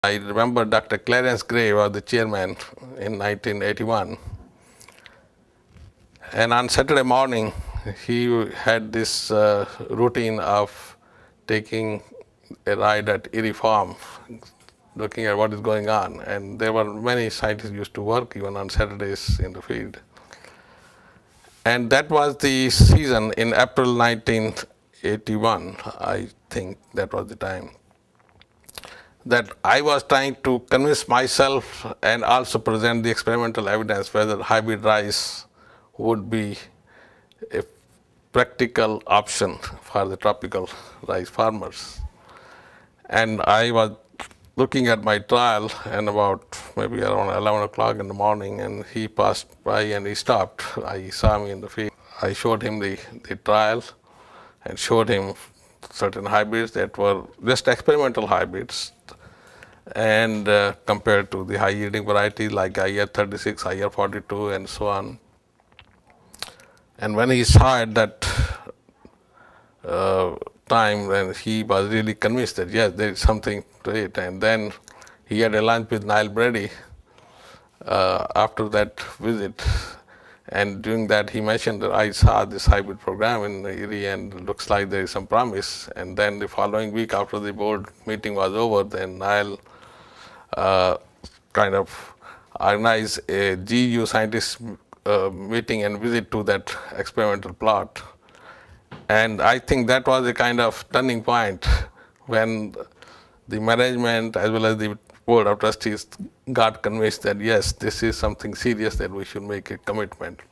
I remember Dr. Clarence C was the chairman in 1981. And on Saturday morning, he had this routine of taking a ride at IRRI farm, looking at what is going on. And there were many scientists used to work even on Saturdays in the field. And that was the season in April 1981, I think that was the time, that I was trying to convince myself and also present the experimental evidence whether hybrid rice would be a practical option for the tropical rice farmers. And I was looking at my trial, and about maybe around 11 o'clock in the morning, and he passed by and he stopped. He saw me in the field. I showed him the trial and showed him certain hybrids that were just experimental hybrids, and compared to the high yielding varieties like IR36, IR42, and so on. And when he saw at that time, then he was really convinced that yes, there is something to it. And then he had a lunch with Nyle Brady after that visit. And during that, he mentioned that I saw this hybrid program in IRRI and it looks like there is some promise. And then the following week, after the board meeting was over, then Nyle kind of organized a GU scientist meeting and visit to that experimental plot. And I think that was a kind of turning point when the management as well as the board of trustees got convinced that yes, this is something serious that we should make a commitment.